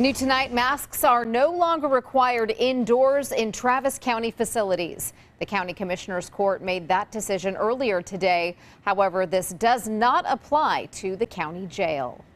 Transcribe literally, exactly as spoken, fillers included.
New tonight, masks are no longer required indoors in Travis County facilities. The County Commissioner's Court made that decision earlier today. However, this does not apply to the county jail.